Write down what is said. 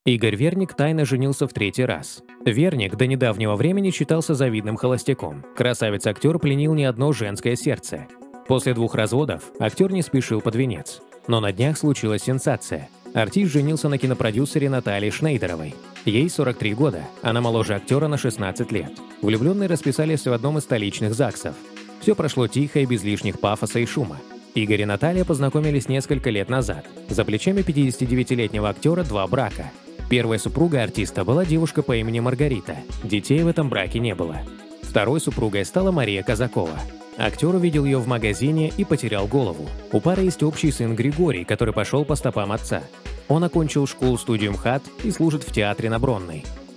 Игорь Верник тайно женился в третий раз. Верник до недавнего времени считался завидным холостяком. Красавец-актер пленил не одно женское сердце. После 2 разводов актер не спешил под венец. Но на днях случилась сенсация. Артист женился на кинопродюсере Наталье Шнейдеровой. Ей 43 года, она моложе актера на 16 лет. Влюбленные расписались в одном из столичных ЗАГСов. Все прошло тихо и без лишних пафоса и шума. Игорь и Наталья познакомились несколько лет назад. За плечами 59-летнего актера 2 брака. Первая супруга артиста была девушка по имени Маргарита. Детей в этом браке не было. Второй супругой стала Мария Казакова. Актер увидел ее в магазине и потерял голову. У пары есть общий сын Григорий, который пошел по стопам отца. Он окончил школу-студию МХАТ и служит в театре на Бронной.